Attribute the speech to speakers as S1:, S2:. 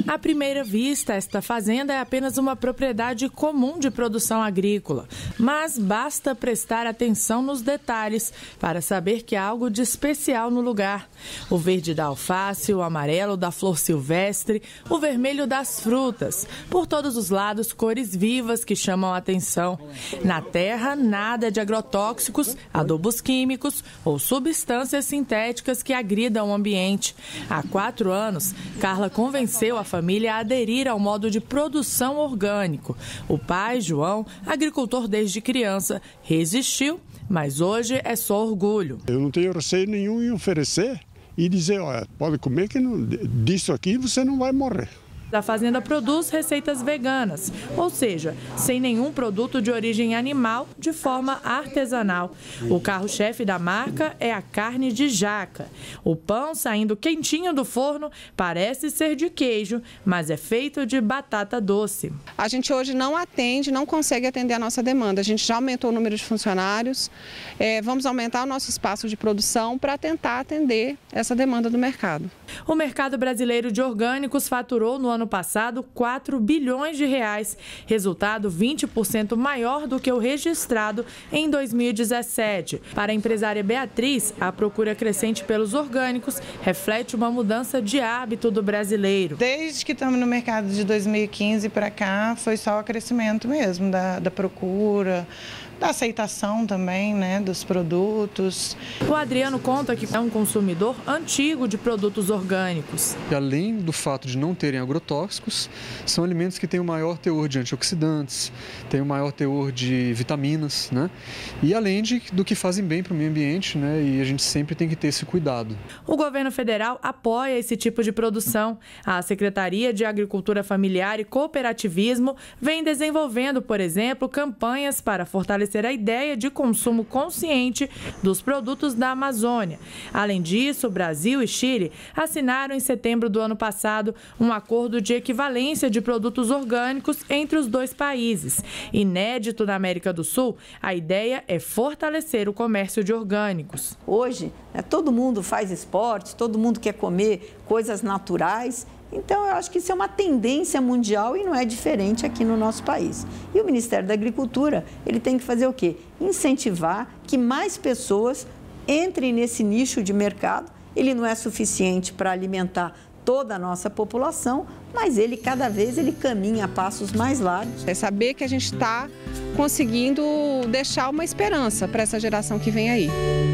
S1: À primeira vista, esta fazenda é apenas uma propriedade comum de produção agrícola, mas basta prestar atenção nos detalhes para saber que há algo de especial no lugar. O verde da alface, o amarelo da flor silvestre, o vermelho das frutas. Por todos os lados, cores vivas que chamam a atenção. Na terra, nada de agrotóxicos, adubos químicos ou substâncias sintéticas que agridam o ambiente. Há 4 anos, Carla convenceu a família a aderir ao modo de produção orgânico. O pai, João, agricultor desde criança, resistiu, mas hoje é só orgulho.
S2: Eu não tenho receio nenhum em oferecer e dizer, olha, pode comer que disso aqui você não vai morrer.
S1: A fazenda produz receitas veganas, ou seja, sem nenhum produto de origem animal, de forma artesanal. O carro-chefe da marca é a carne de jaca. O pão, saindo quentinho do forno, parece ser de queijo, mas é feito de batata doce.
S3: A gente hoje não consegue atender a nossa demanda. A gente já aumentou o número de funcionários, vamos aumentar o nosso espaço de produção para tentar atender essa demanda do mercado.
S1: O mercado brasileiro de orgânicos faturou no ano passado 4 bilhões de reais, resultado 20% maior do que o registrado em 2017. Para a empresária Beatriz, a procura crescente pelos orgânicos reflete uma mudança de hábito do brasileiro.
S4: Desde que estamos no mercado de 2015 para cá, foi só o crescimento mesmo da procura, da aceitação também, né, dos produtos.
S1: O Adriano conta que é um consumidor antigo de produtos orgânicos.
S5: E além do fato de não terem agrotóxicos, são alimentos que têm o maior teor de antioxidantes, têm o maior teor de vitaminas, né? E além do que fazem bem para o meio ambiente, né? E a gente sempre tem que ter esse cuidado.
S1: O governo federal apoia esse tipo de produção. A Secretaria de Agricultura Familiar e Cooperativismo vem desenvolvendo, por exemplo, campanhas para fortalecer a ideia de consumo consciente dos produtos da Amazônia. Além disso, Brasil e Chile assinaram em setembro do ano passado um acordo de equivalência de produtos orgânicos entre os dois países. Inédito na América do Sul, a ideia é fortalecer o comércio de orgânicos.
S6: Hoje, todo mundo faz esporte, todo mundo quer comer coisas naturais. Então, eu acho que isso é uma tendência mundial e não é diferente aqui no nosso país. E o Ministério da Agricultura, ele tem que fazer o quê? Incentivar que mais pessoas entrem nesse nicho de mercado. Ele não é suficiente para alimentar toda a nossa população, mas ele, cada vez, ele caminha a passos mais largos.
S3: É saber que a gente está conseguindo deixar uma esperança para essa geração que vem aí.